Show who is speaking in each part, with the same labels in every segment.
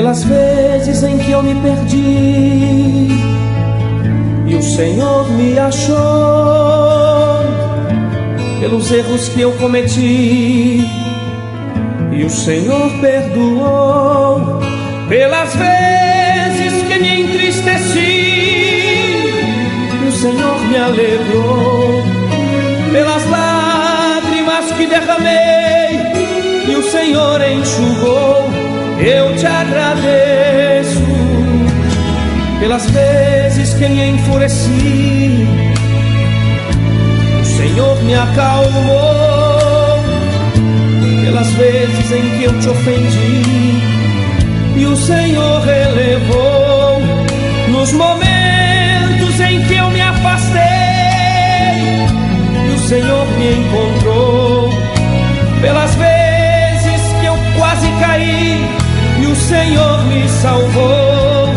Speaker 1: pelas vezes em que eu me perdi e o Senhor me achou, pelos erros que eu cometi e o Senhor perdoou, pelas vezes que me entristeci e o Senhor me alegrou, pelas lágrimas que derramei e o Senhor enxugou. Eu te agradeço pelas vezes que me enfureci, o Senhor me acalmou, pelas vezes em que eu te ofendi e o Senhor relevou, nos momentos em que eu me afastei e o Senhor me encontrou, pelas vezes que eu quase caí e o Senhor me salvou.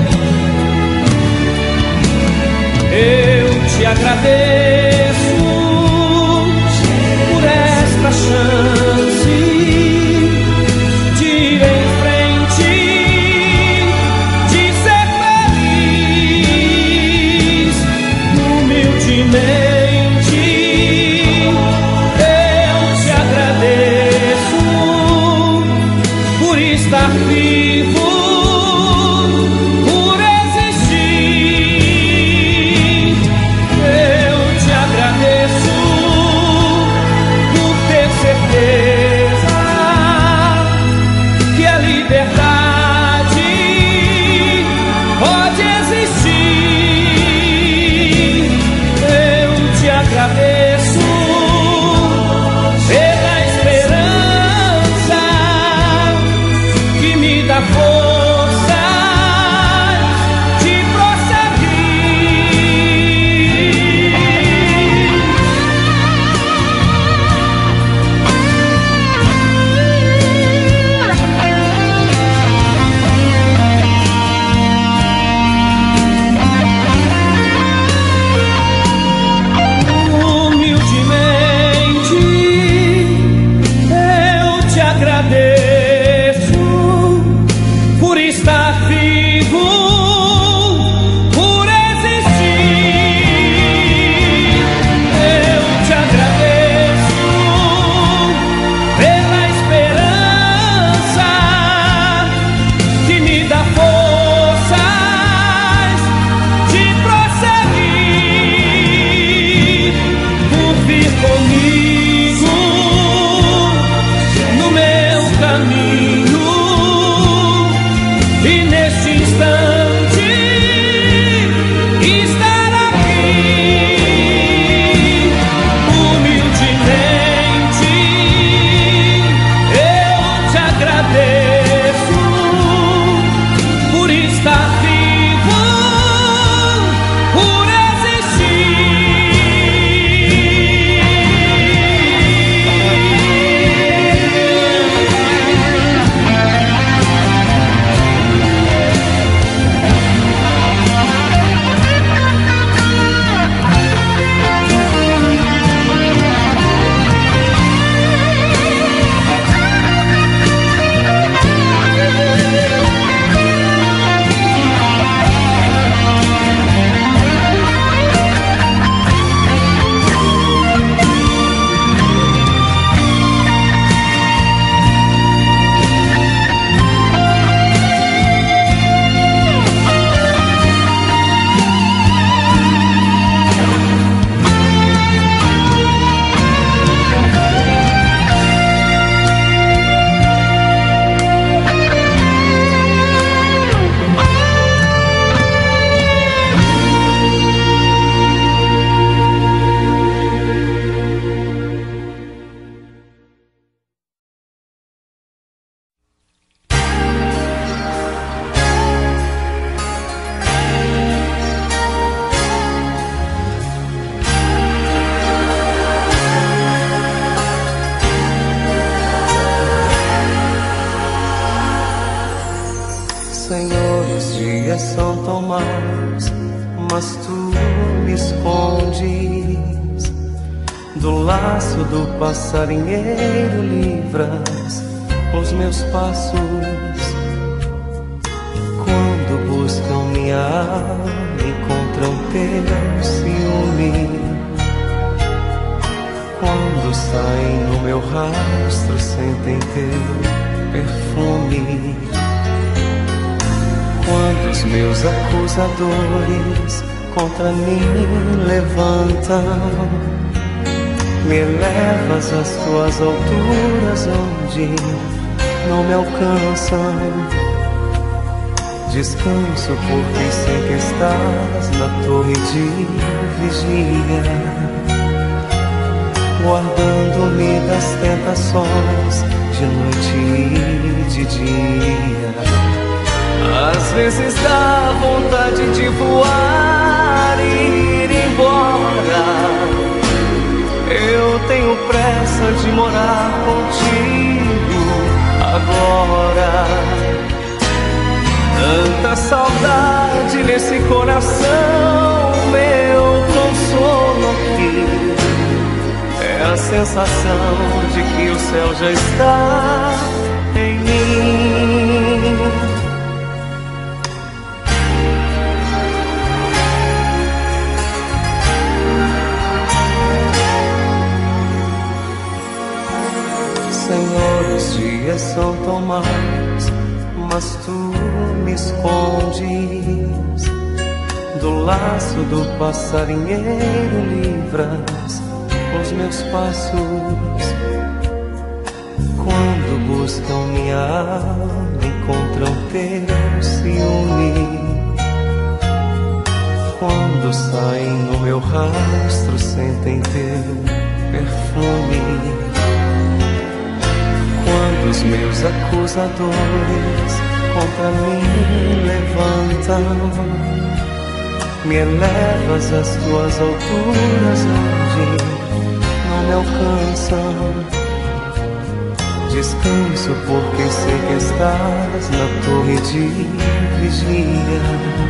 Speaker 1: Eu te agradeço por esta chance de ir em frente, de ser feliz humildemente. Eu te agradeço por estar vivo, por existir. Eu te agradeço por ter certeza que a liberdade pode existir. Eu te agradeço pela esperança que me dá força de humildemente. Eu te agradeço por estar vivo, por existir. Eu te agradeço pela esperança que me dá forças de prosseguir, por vir comigo no meu caminho e neste instante estar aqui. Humildemente eu te agradeço por estar vivo, por
Speaker 2: Senhor, os dias são tão maus, mas tu me escondes do laço do passarinheiro, livras os meus passos. minha alma encontram teu ciúme. Quando saem no meu rastro, sentem teu perfume. Quando os meus acusadores contra mim levantam, me elevas às tuas alturas onde não me alcançam. Descanso porque sei que estás na torre de vigia, guardando-me das tentações de noite e de dia. Às vezes dá vontade de voar e ir embora. Eu tenho pressa de morar contigo agora. Tanta saudade nesse coração, meu consolo aqui é a sensação de que o céu já está em mim. Senhor, os dias são tão maus, mas tu me escondes. Do laço do passarinheiro livras os meus passos. Quando buscam minha alma, encontram teu ciúme. Quando saem no meu rastro, sentem teu perfume. Quando os meus acusadores contra mim levantam, me elevas às tuas alturas onde não me alcançam. Descanso porque sei que estás na torre de vigia,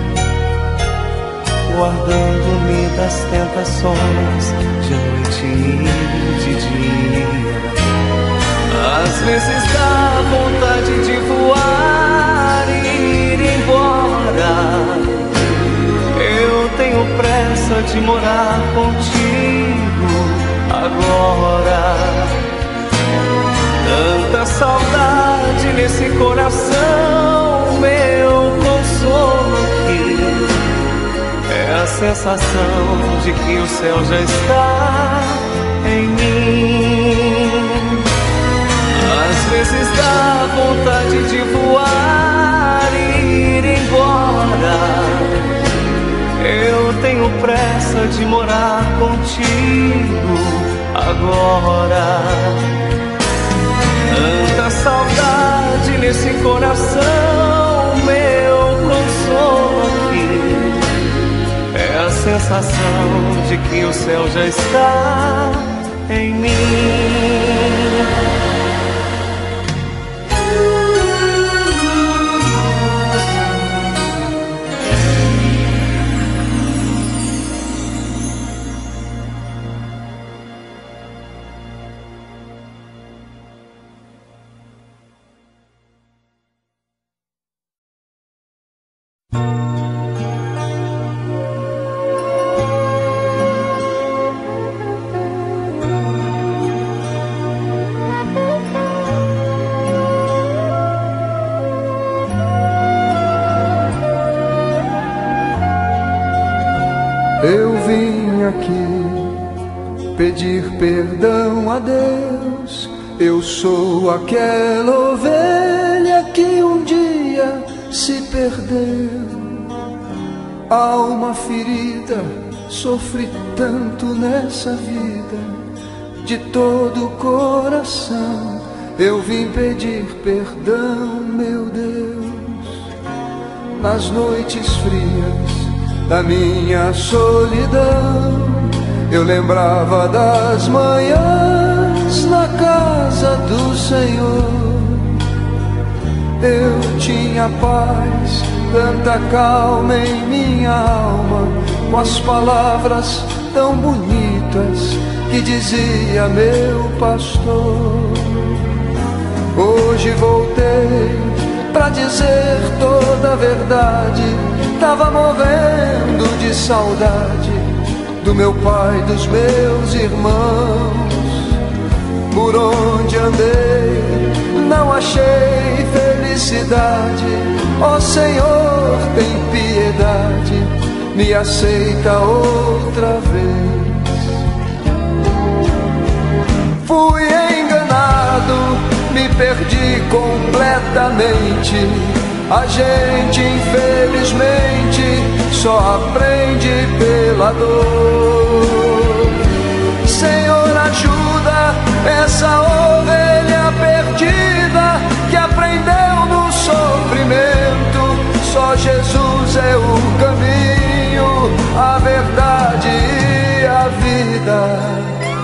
Speaker 2: guardando-me das tentações de noite e de dia. Às vezes dá vontade de voar e ir embora. Eu tenho pressa de morar contigo agora. Tanta saudade nesse coração, meu consolo aqui é a sensação de que o céu já está em mim. Às vezes dá vontade de voar e ir embora. Eu tenho pressa de morar contigo agora. Tanta saudade nesse coração, meu consolo aqui é a sensação de que o céu já está em mim.
Speaker 3: Eu vim aqui pedir perdão a Deus. Eu sou aquela ovelha que um dia se perdeu. Alma ferida, sofri tanto nessa vida. De todo o coração eu vim pedir perdão, meu Deus. Nas noites frias da minha solidão, eu lembrava das manhãs na casa do Senhor. Eu tinha paz, tanta calma em minha alma, com as palavras tão bonitas que dizia meu pastor. Hoje voltei pra dizer toda a verdade, tava morrendo de saudade do meu pai, dos meus irmãos. Por onde andei, não achei felicidade. Ó Senhor, tem piedade, me aceita outra vez. Fui enganado, me perdi completamente. A gente, infelizmente, só aprende pela dor. Senhor, ajuda essa ovelha perdida que aprendeu no sofrimento. Só Jesus é o caminho, a verdade e a vida.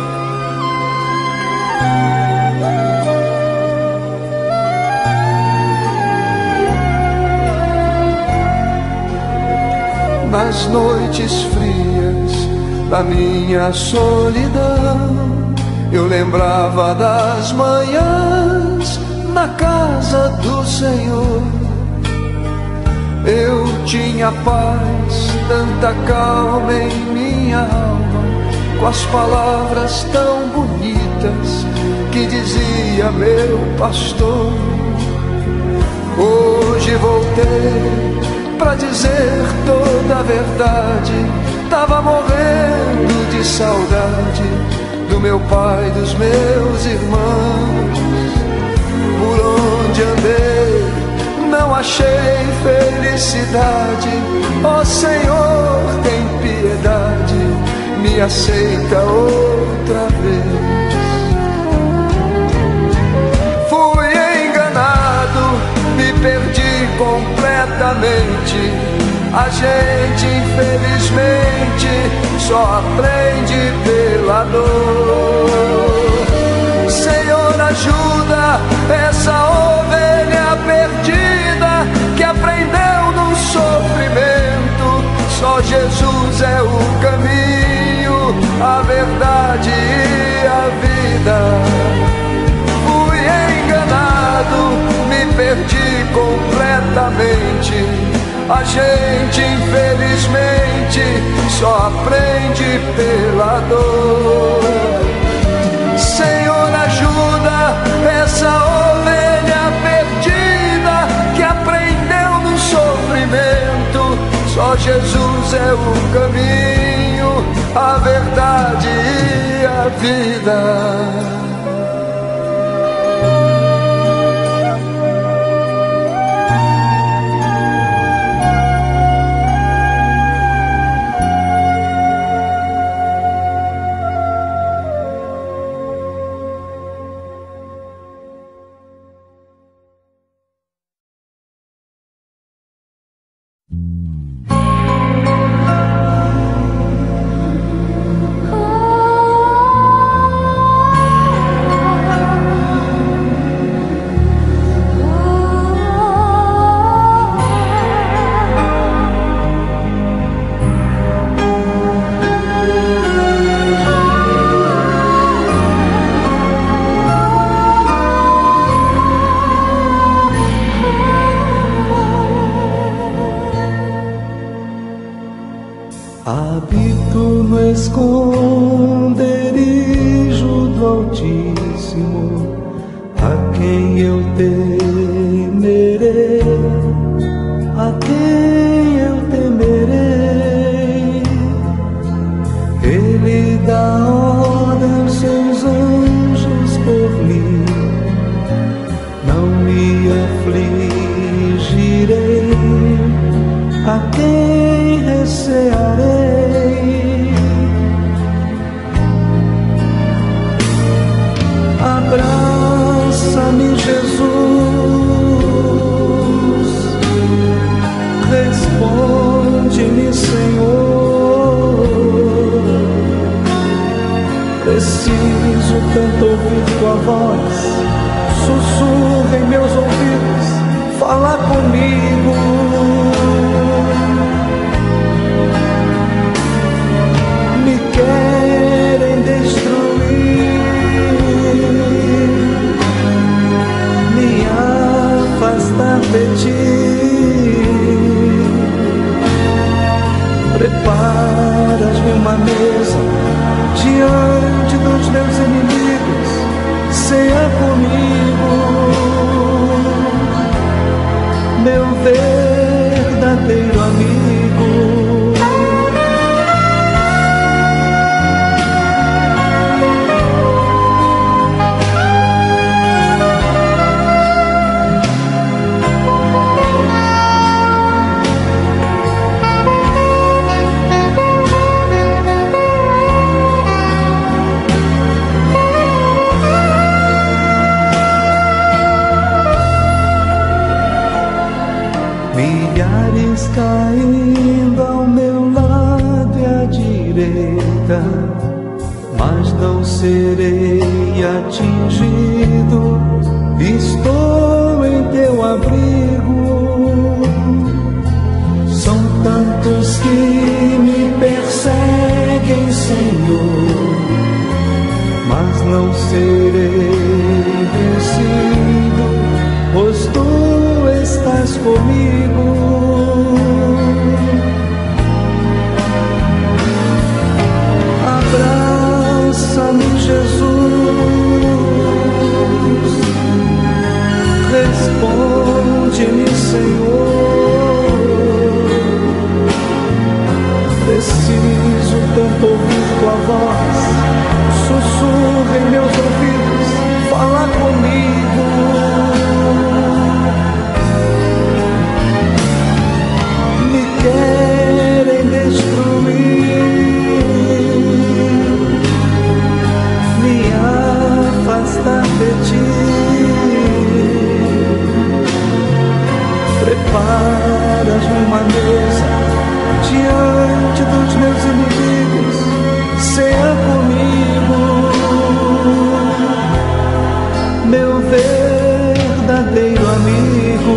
Speaker 3: Nas noites frias da minha solidão, eu lembrava das manhãs na casa do Senhor. Eu tinha paz, tanta calma em minha alma, com as palavras tão bonitas que dizia meu pastor. Hoje voltei pra dizer toda a verdade. Tava morrendo de saudade do meu pai, dos meus irmãos. Por onde andei, não achei felicidade. Ó Senhor, tem piedade, me aceita outra vez. Fui enganado, me perdi completamente. A gente, infelizmente, só aprende pela dor. Senhor, ajuda essa ovelha perdida que aprendeu no sofrimento. Só Jesus é o caminho, a verdade e a vida. Fui enganado, me perdi completamente. A gente, infelizmente, só aprende pela dor. Senhor, ajuda essa ovelha perdida que aprendeu no sofrimento. Só Jesus é o caminho, a verdade e a vida.
Speaker 2: Habito no esconderijo do Altíssimo, a quem eu temerei, a quem eu temerei. Ele dá ordem aos seus anjos por mim, não me afligirei, a quem recearei. Abraça-me, Jesus, responde-me, Senhor. Preciso tanto ouvir tua voz, sussurra em meus ouvidos, fala comigo. Me querem destruir, me afastar de ti.
Speaker 3: ceia comigo, meu verdadeiro amigo. Milhares caindo ao meu lado e à direita, mas não serei atingido, estou em teu abrigo. São tantos que me perseguem, Senhor, mas não serei vencido, pois tu estás comigo. Abraça-me, Jesus, responde-me, Senhor. Preciso tanto ouvir tua voz, sussurra em meus ouvidos, fala comigo. Querem destruir, me afastar de ti. Preparas-me uma mesa diante dos meus inimigos, ceia comigo, meu verdadeiro amigo.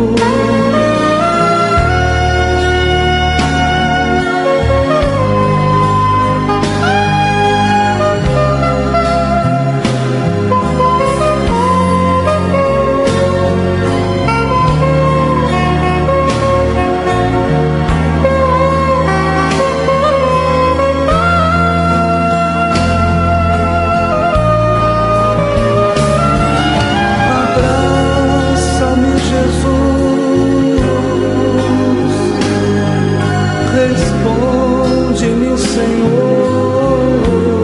Speaker 3: Responde-me, Senhor.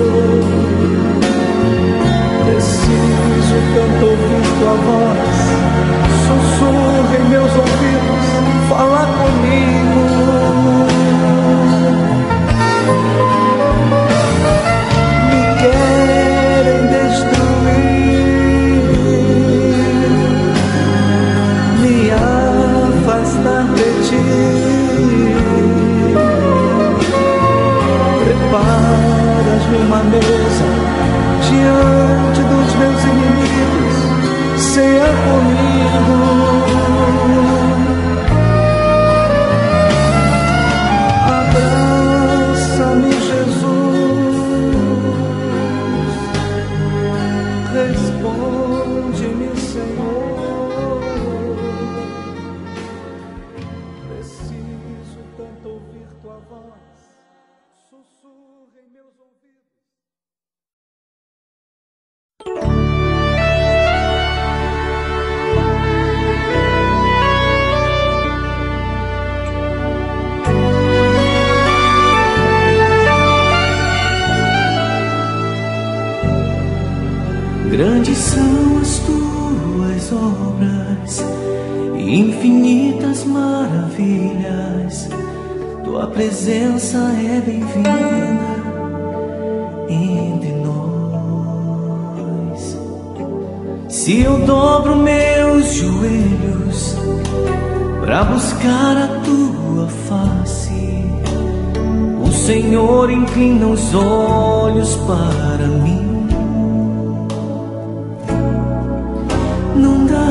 Speaker 3: Preciso tanto ouvir tua voz, sussurra em meus ouvidos, fala comigo. Me querem destruir, me afastar de ti. Preparas-me uma mesa diante dos meus inimigos, ceia comigo. Abraça-me, Jesus, responde-me, Senhor. Preciso tanto ouvir tua voz, sussurra em meus ouvidos.
Speaker 2: Grandes são as tuas obras e infinitas maravilhas. Tua presença é bem-vinda entre nós. Se eu dobro meus joelhos para buscar a tua face, o Senhor inclina os olhos para mim. Não dá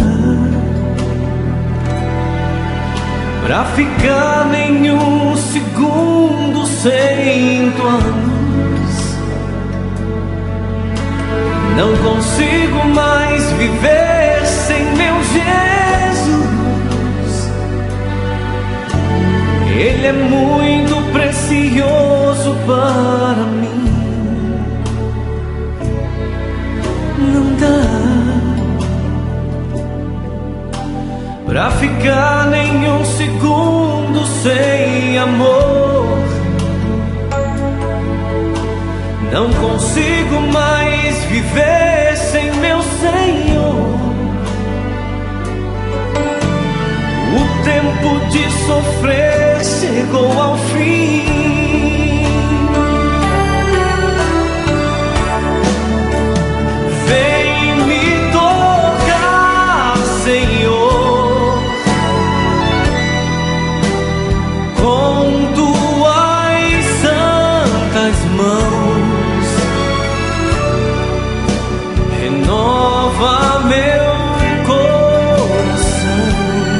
Speaker 2: pra ficar nenhum segundo sem tua luz. Não consigo mais viver sem meu Jesus. Ele é muito precioso para mim. Não dá
Speaker 1: ficar nenhum segundo sem amor. Não consigo mais viver sem meu Senhor. O tempo de sofrer chegou ao fim. Vem me tocar, Senhor, com tuas santas mãos. Renova meu coração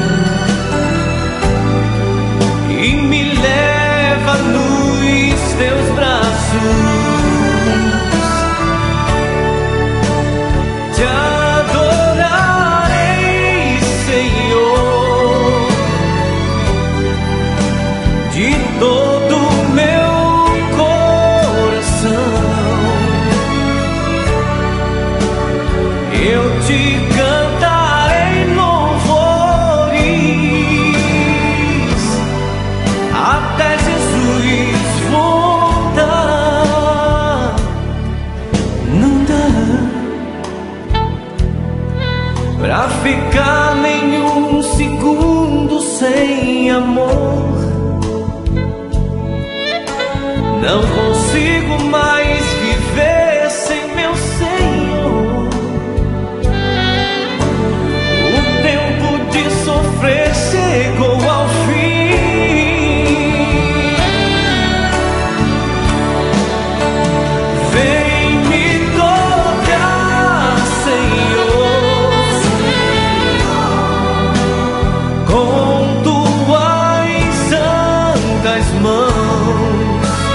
Speaker 1: e me leva nos teus braços. Te adorarei, Senhor, de todo o meu coração. Eu te cantarei louvores até Jesus voltar. Não dá pra ficar nenhum segundo sem amor. Não consigo mais viver sem meu Senhor. O tempo de sofrer chegou ao fim. Vem me tocar, Senhor, com tuas santas mãos.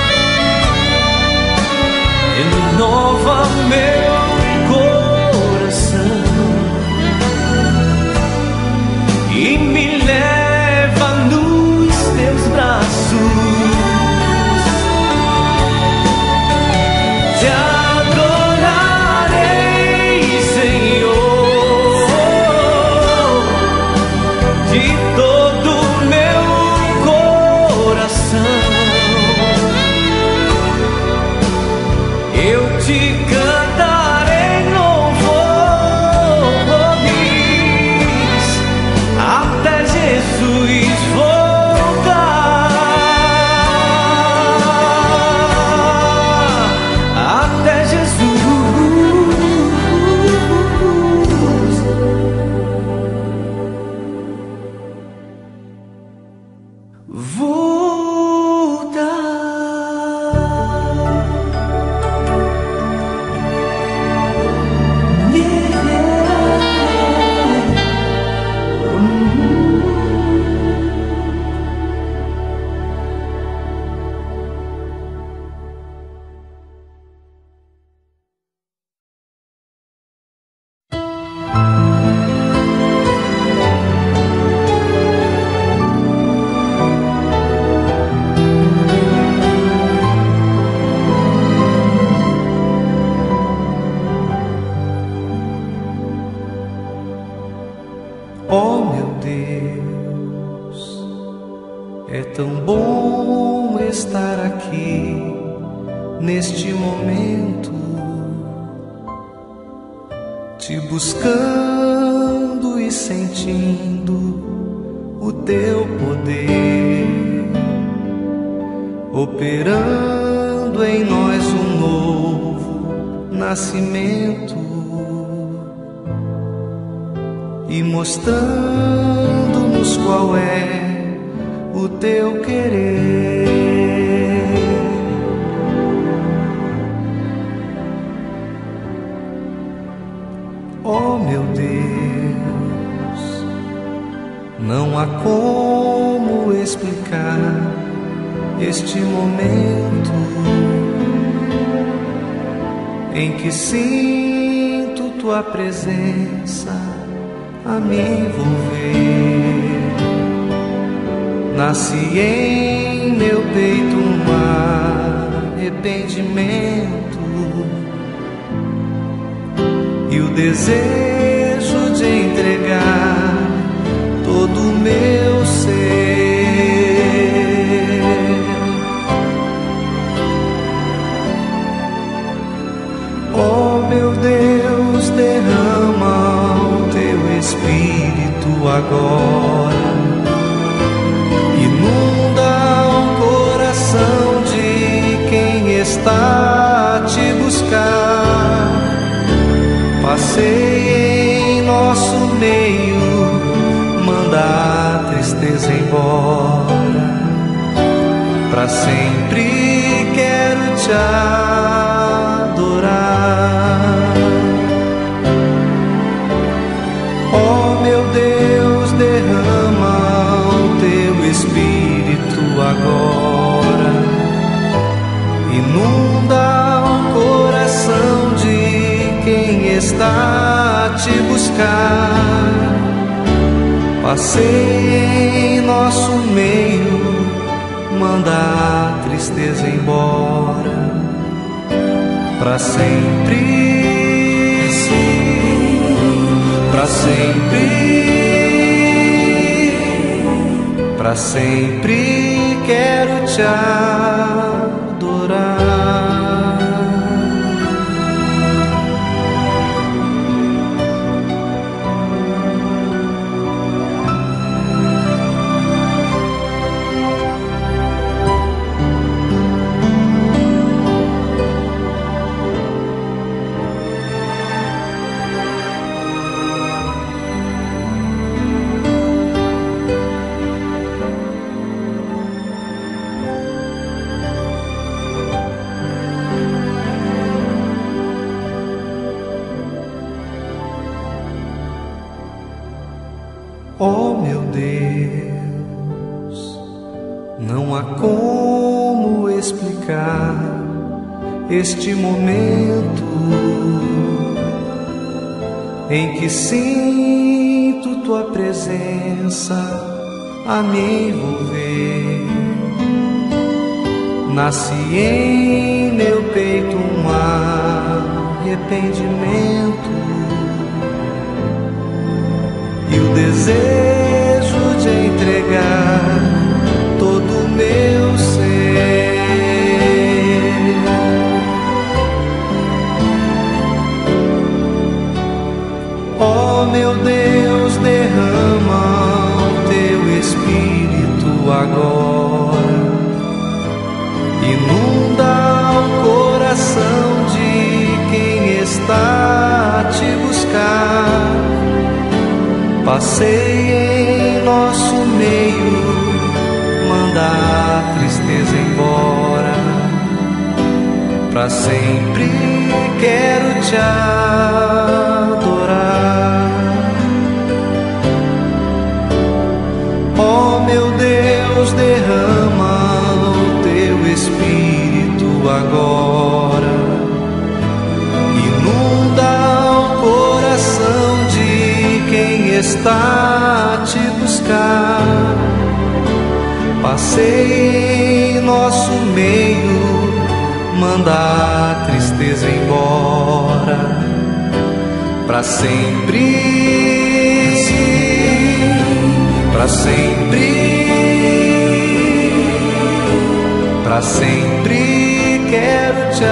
Speaker 1: Renova meu coração e me leva nos teus braços. Te adorarei, Senhor, de todo o meu coração. Eu te cantarei louvores até Jesus voltar. Até Jesus voltar. Oh, meu Deus, é tão bom estar aqui neste momento, te buscando e sentindo o teu poder, operando em nós um novo nascimento e mostrando-nos qual é o teu querer. Oh, meu Deus, não há como explicar este momento em que sinto tua presença a me envolver. Nasce em meu peito um arrependimento e o desejo de entregar todo
Speaker 2: meu ser. Oh meu Deus, derrama o teu Espírito agora, inunda o coração de quem está a te buscar. Passeie em nosso meio, manda a tristeza embora. Pra sempre quero te adorar. Oh meu Deus, derrama o teu Espírito agora, inunda o coração de quem está a te buscar. Passeie em nosso meio, manda a tristeza embora. Pra sempre, pra sempre, pra sempre quero te adorar. Oh meu Deus, não há como explicar este momento em que sinto tua presença a me envolver. Nasce em meu peito um arrependimento e o desejo de entregar todo o meu ser. Oh meu Deus, derrama o teu Espírito agora, inunda o coração de quem está a te buscar. Passeie em nosso meio, manda a tristeza embora. Pra sempre quero te adorar. Oh meu Deus, derrama o teu Espírito agora, inunda o coração de quem está a te buscar. Passeie em nosso meio, manda a tristeza embora. Pra sempre, pra sempre, pra sempre quero te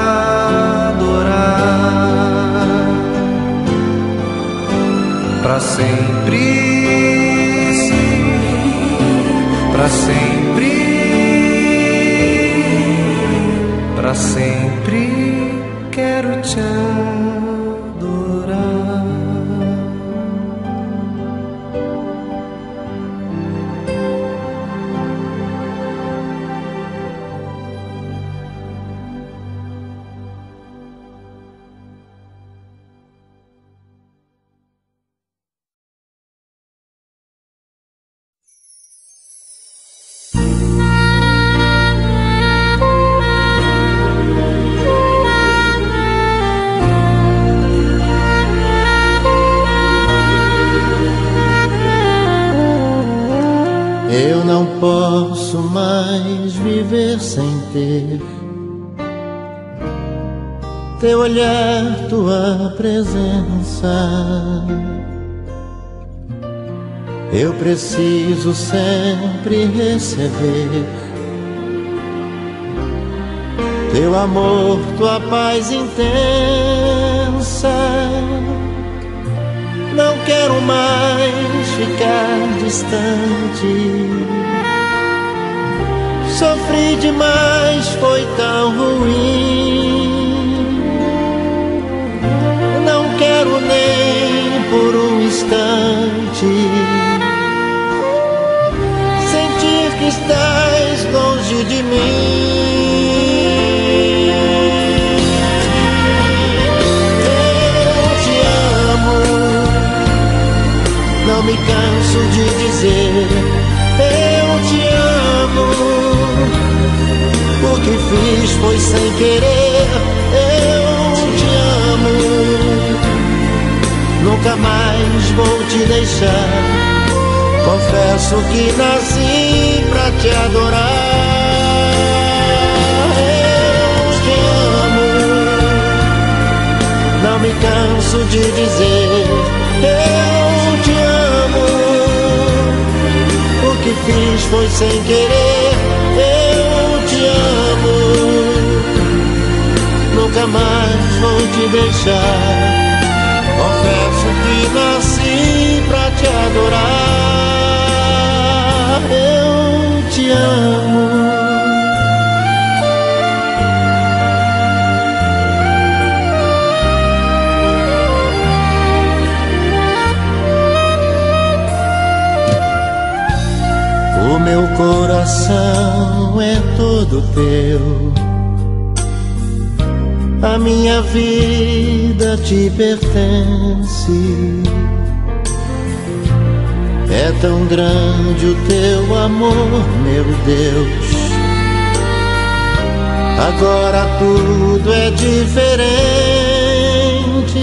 Speaker 2: adorar. Pra sempre, pra sempre, pra sempre quero te adorar.
Speaker 4: Eu não posso mais viver sem ter teu olhar, tua presença. eu preciso sempre receber teu amor, tua paz intensa. Não quero mais ficar distante. Sofri demais, foi tão ruim. Não quero nem por um instante sentir que estás longe de mim. Não me canso de dizer eu te amo. O que fiz foi sem querer. Eu te amo. Nunca mais vou te deixar. Confesso que nasci pra te adorar. Eu te amo. Não me canso de dizer eu te amo. O que fiz foi sem querer. Eu te amo. Nunca mais vou te deixar. Confesso que nasci pra te adorar. Eu te amo. O meu coração é todo teu, a minha vida te pertence. É tão grande o teu amor, meu Deus. Agora tudo é diferente.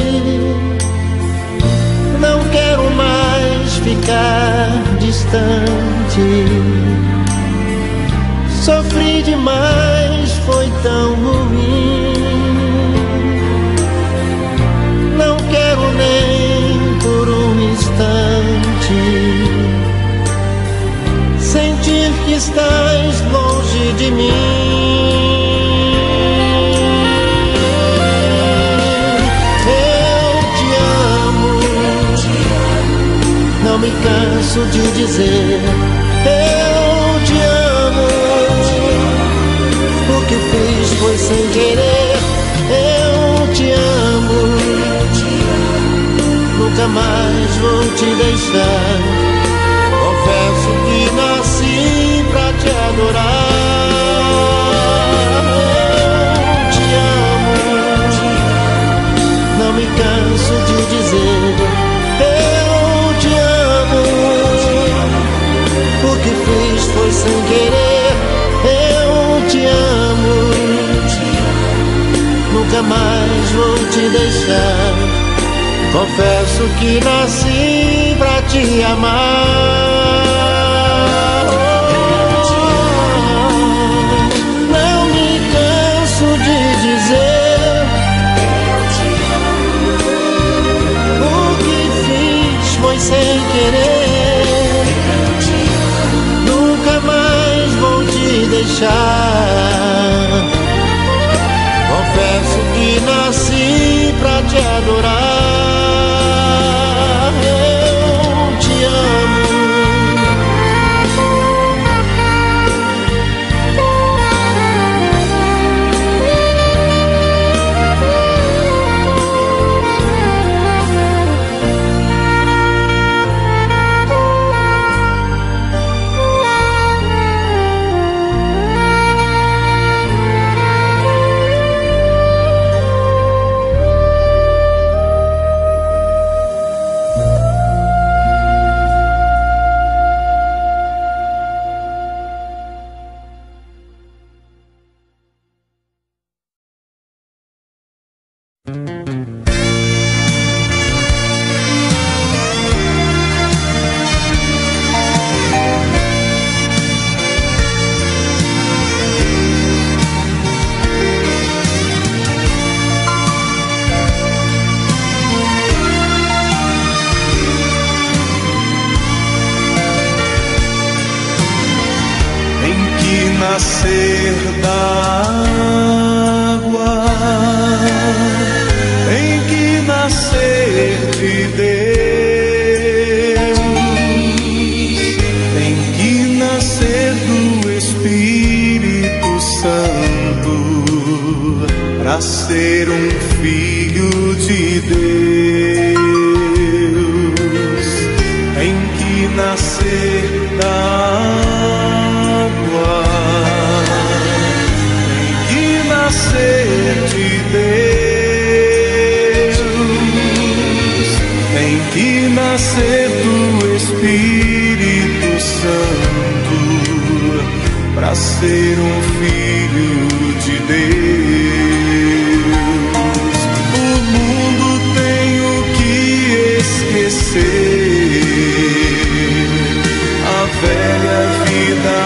Speaker 4: Não quero mais ficar distante. Sofri demais, foi tão ruim. Não quero nem por um instante sentir que estás longe de mim. Não me canso de dizer eu te amo. O que fiz foi sem querer. Eu te amo. Nunca mais vou te deixar. Confesso que nasci pra te adorar. Eu te amo. Não me canso de dizer o que fiz foi sem querer. Eu te amo. Nunca mais vou te deixar. Confesso que nasci pra te amar. Não me canso de dizer o que fiz foi sem querer. Nunca mais vou te deixar. Confesso que nasci pra te adorar. Eu te amo.
Speaker 2: nascer da água, tem que nascer de Deus, tem que nascer do Espírito Santo para ser um filho de Deus. Tem que nascer da água, tem que nascer de Deus, tem que nascer do Espírito Santo para ser um filho de Deus. O mundo tem o que esquecer, a velha vida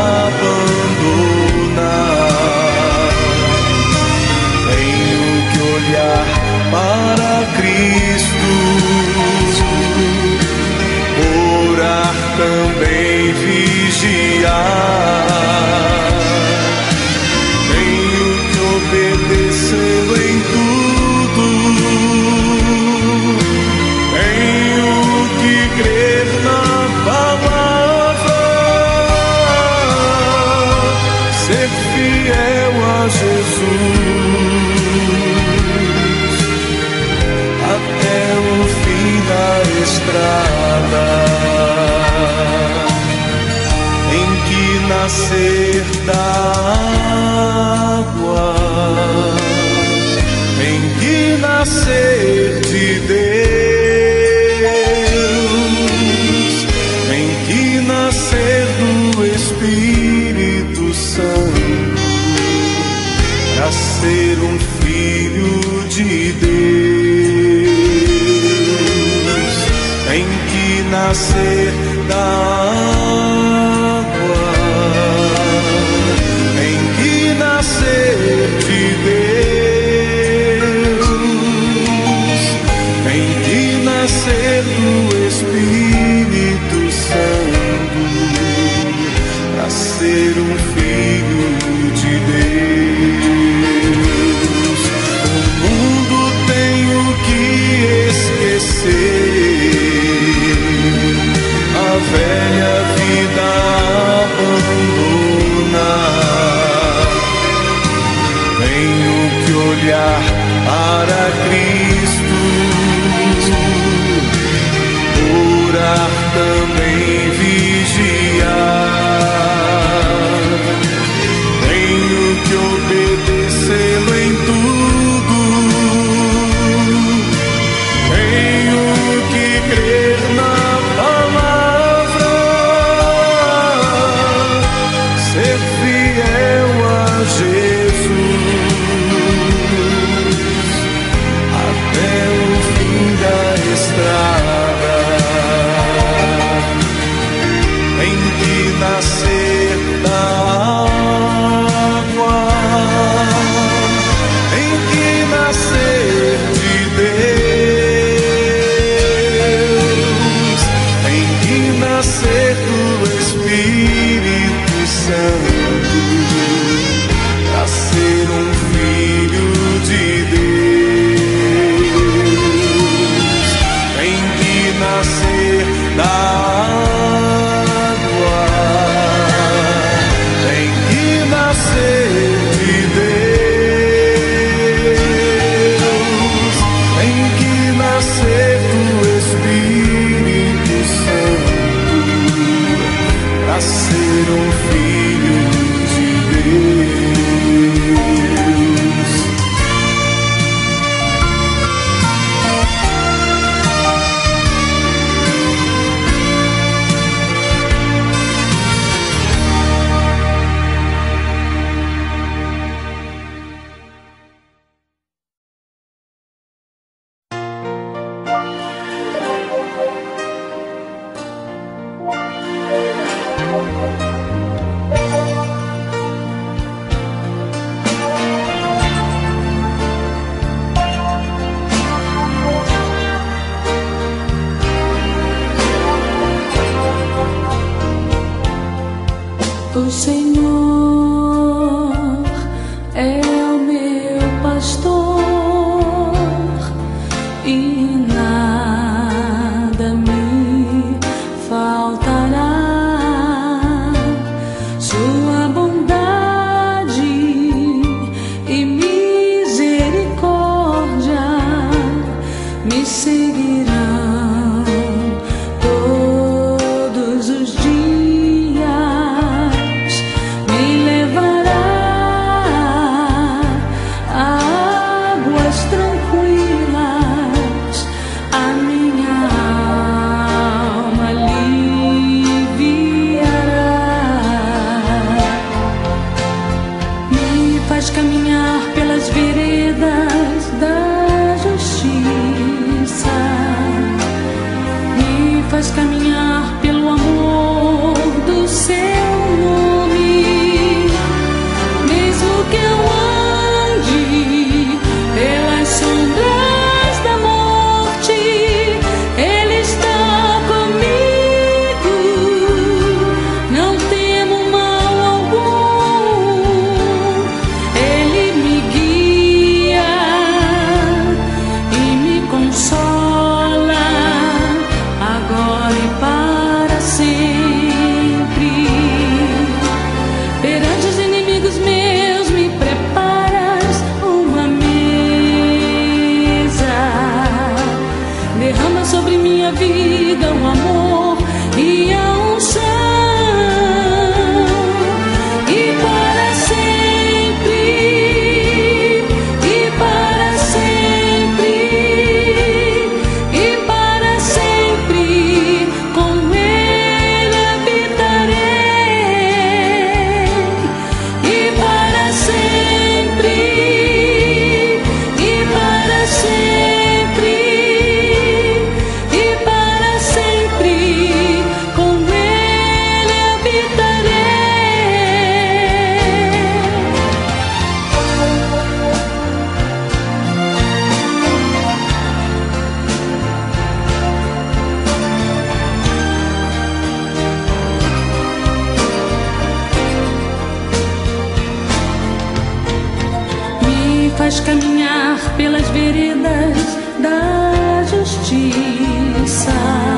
Speaker 2: abandonar. Tenho que olhar para Cristo, orar também, vigiar. Tenho que obedecê-lo em tudo, tenho que crer na palavra, ser fiel a Jesus até o fim da estrada. Tem que nascer da água, tem que nascer de Deus, tem que nascer do Espírito Santo para ser um filho de Deus. Tem que nascer da água, tem que nascer de Deus, tem que nascer do Espírito Santo para ser um filho de Deus. O mundo tem o que esquecer, a velha vida abandonar. Tenho que olhar para Cristo, orar também, vigiar. Tenho que obedecê-lo em tudo, tenho que crer na palavra, ser fiel a Jesus até o fim da estrada. Tem que nascer da água, tem que nascer de Deus, tem que nascer do Espírito Santo para ser um filho de Deus. Tem que nascer da água, tem que nascer de Deus, tem que nascer do Espírito Santo para ser um filho de Deus.
Speaker 5: O Senhor faz caminhar pelo amor do seu nome. Mesmo que eu ande pelas sombras da morte, Ele está comigo. Não temo mal algum. Ele me guia e me consola, agora e para sempre. Perante os inimigos meus me preparas uma mesa. Derrama sobre minha vida o amor e a unção. E para sempre, e para sempre, e para sempre, com Ele habitarei. E para sempre, e para sempre, e para sempre, com Ele habitarei. Me faz caminhar pelas veredas da justiça.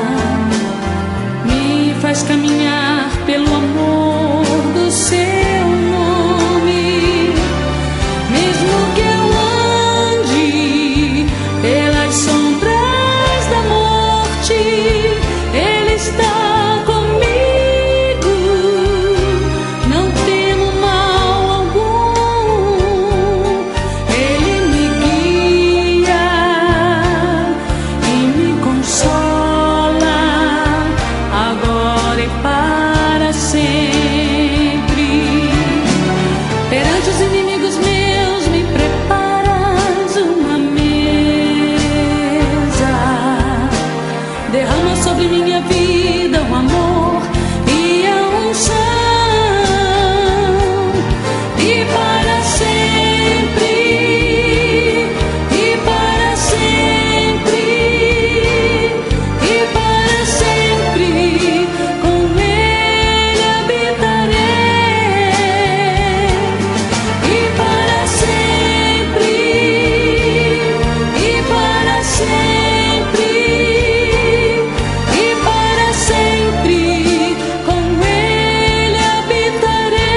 Speaker 5: Me faz caminhar pelo amor do seu nome. Mesmo que eu ande pelas sombras da morte, Ele está comigo. Não temo mal algum. Ele me guia e me consola, agora e para sempre. Perante os inimigos meus me preparas uma mesa. Derrama sobre minha vida o amor e a unção. E para sempre, e para sempre, e para sempre, com Ele habitarei. E para sempre, e para sempre, e para sempre, com Ele habitarei.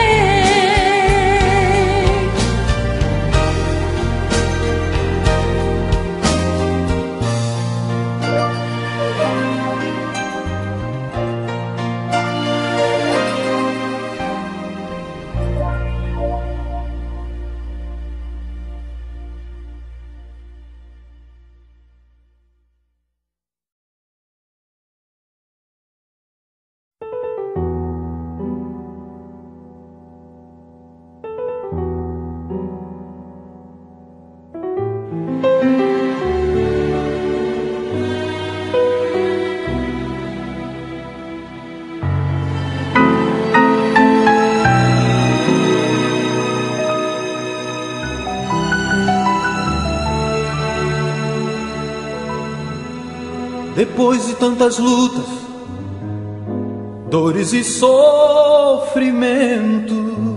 Speaker 1: Depois de tantas lutas, dores e sofrimento,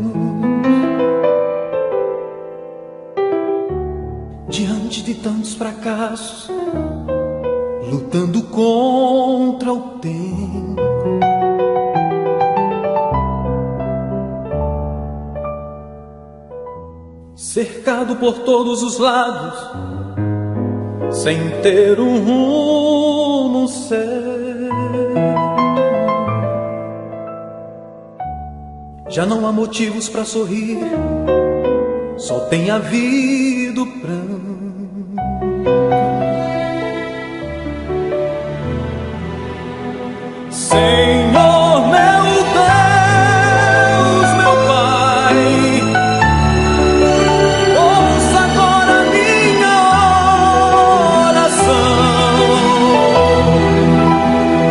Speaker 1: diante de tantos fracassos, lutando contra o tempo, cercado por todos os lados, sem ter um rumo certo. Já não há motivos para sorrir, só tem havido pranto. Senhor, meu Deus, meu Pai, ouça agora minha oração.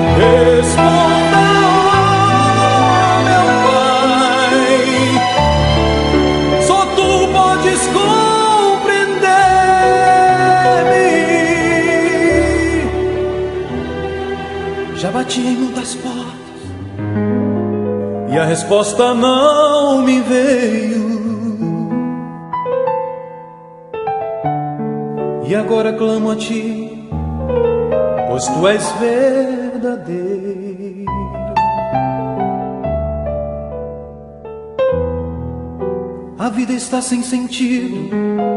Speaker 1: Já bati em muitas portas e a resposta não me veio. E agora clamo a ti, pois tu és verdadeiro. A vida está sem sentido,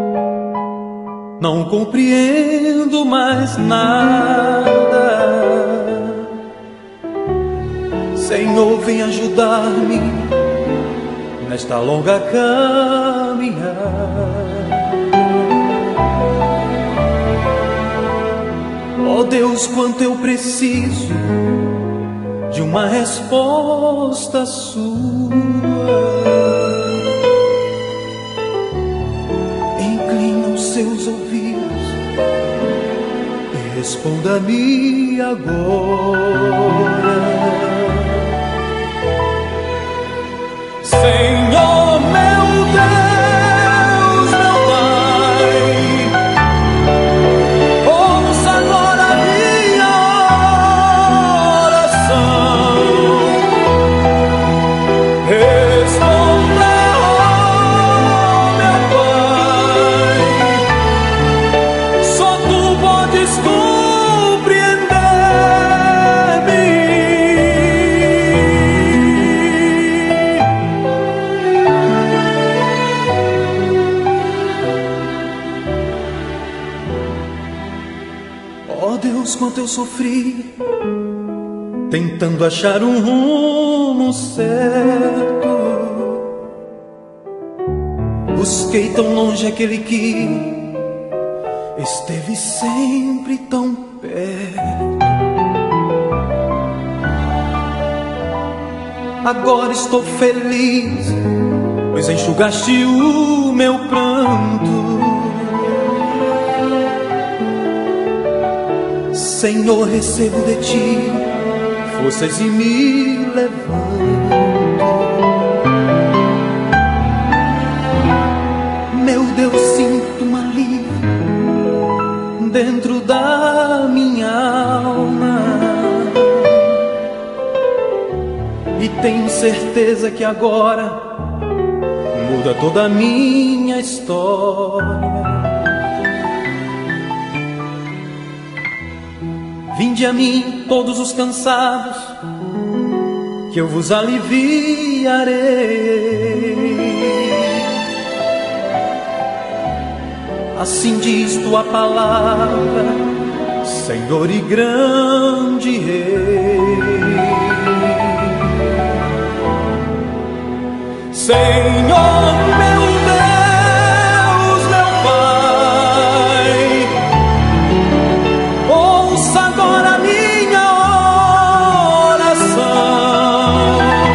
Speaker 1: não compreendo mais nada. Senhor, vem ajudar-me nesta longa caminhada. Oh Deus, quanto eu preciso de uma resposta sua. Inclina os seus ouvidos e responda-me agora. Senhor, meu Deus, meu Pai, ouça agora a minha oração. Responda, oh, meu Pai, só tu podes compreender-me. Oh Deus, quanto eu sofri tentando achar um rumo certo. Busquei tão longe aquele que esteve sempre tão perto. Agora estou feliz, pois enxugaste o meu pranto. Senhor, recebo de ti forças e me levanto. Meu Deus, sinto um alívio dentro da minha alma e tenho certeza que agora muda toda a minha história. Vinde a mim todos os cansados, que eu vos aliviarei. Assim diz tua palavra, Senhor e grande Rei. Senhor, meu Deus, meu Pai, ouça agora a minha oração.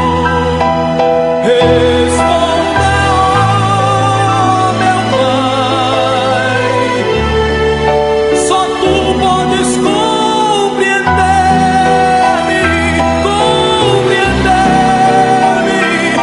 Speaker 1: Responda, oh, meu Pai, só tu podes compreender-me, compreender-me,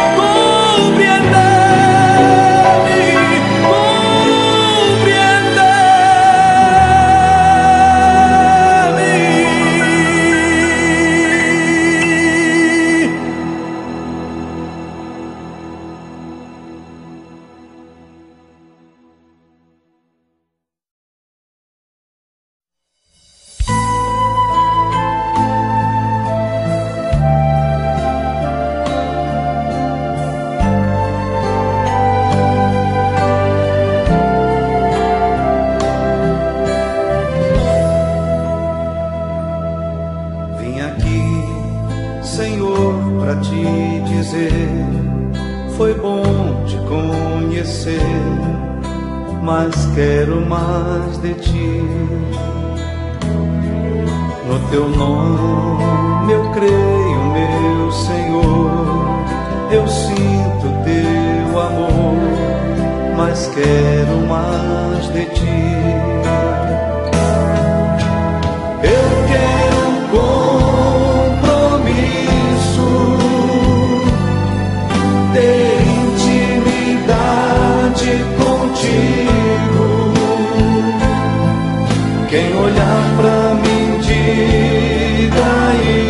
Speaker 2: Foi bom te conhecer, mas quero mais de ti. No teu nome eu creio, meu Senhor. Eu sinto teu amor, mas quero mais de ti. Eu quero um compromisso, ter intimidade contigo. Quem olhar pra mim diga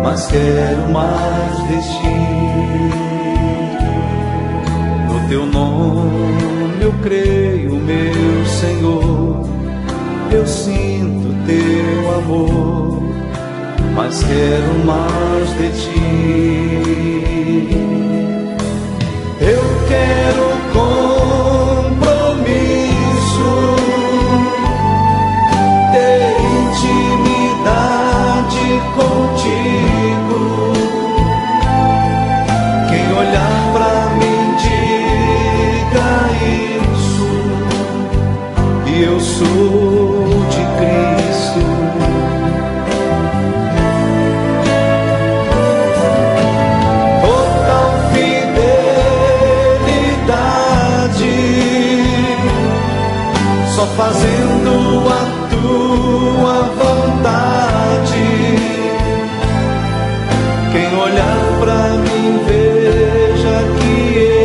Speaker 2: mas quero mais de ti. No teu nome eu creio, meu Senhor, eu sinto teu amor, mas quero mais de ti. Eu quero compromisso, ter intimidade contigo. Quem olhar pra mim diga isso, e eu sou de Cristo. Total fidelidade, só fazendo a tua vontade. Quem olhar pra mim veja que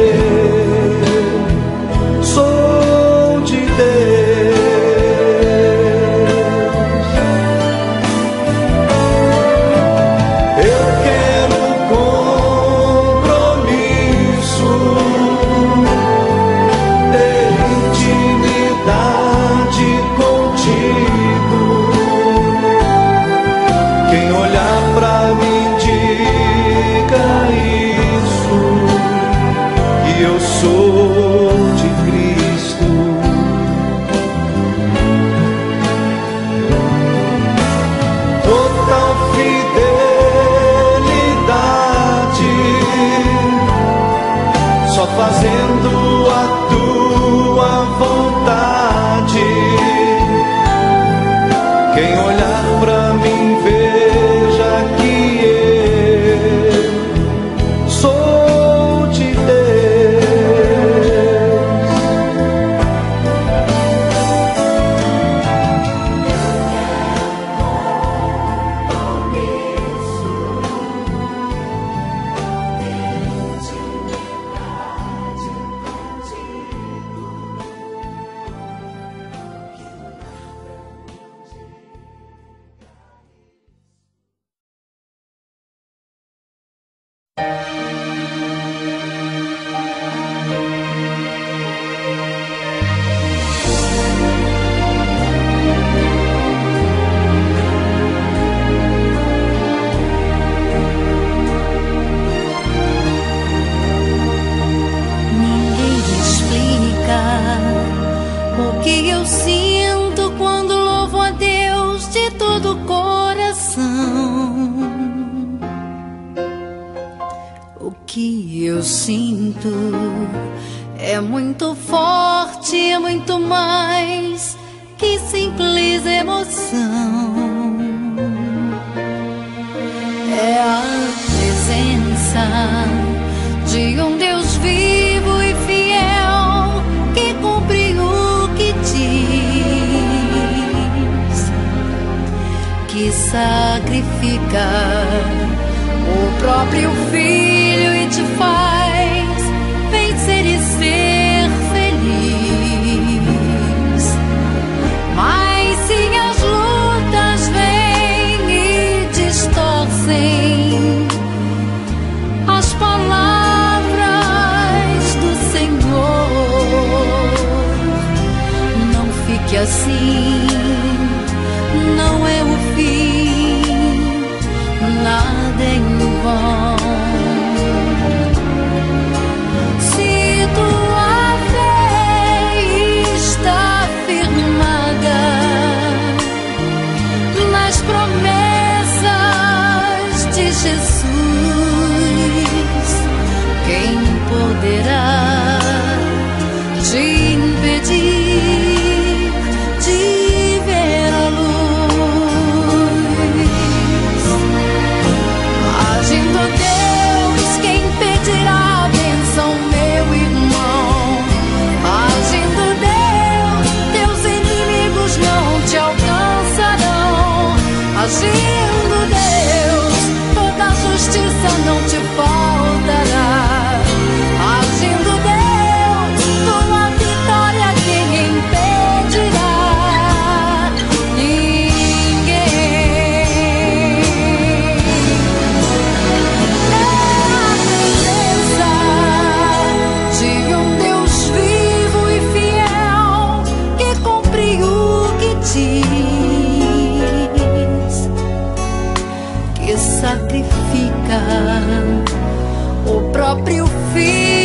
Speaker 2: eu sou de Deus. Eu quero compromisso, ter intimidade contigo. Quem olhar pra mim diga isso, que eu sou de Cristo. Total fidelidade, só fazendo a tua vontade. Quem olhar pra mim veja que eu sou de Deus.
Speaker 5: Ninguém explica o que eu sinto quando louvo a Deus de todo o coração. O que eu sinto é muito forte, é muito mais que simples emoção. É a presença de um Deus vivo e fiel que cumpre o que diz, que sacrifica o próprio Filho e te faz vencer e ser feliz. Mas se as lutas vêm e distorcem as palavras do Senhor, não fique assim, não é o fim, nada é em vão. Se tua fé está firmada nas promessas de Jesus, quem poderá te impedir de ver a luz? Agindo Deus, quem pedirá a bênção, meu irmão? Agindo Deus, teus inimigos não te alcançarão. Agindo Deus, toda justiça não te faltará. Agindo Deus, tua vitória quem impedirá? Ninguém. sacrifica o próprio filho.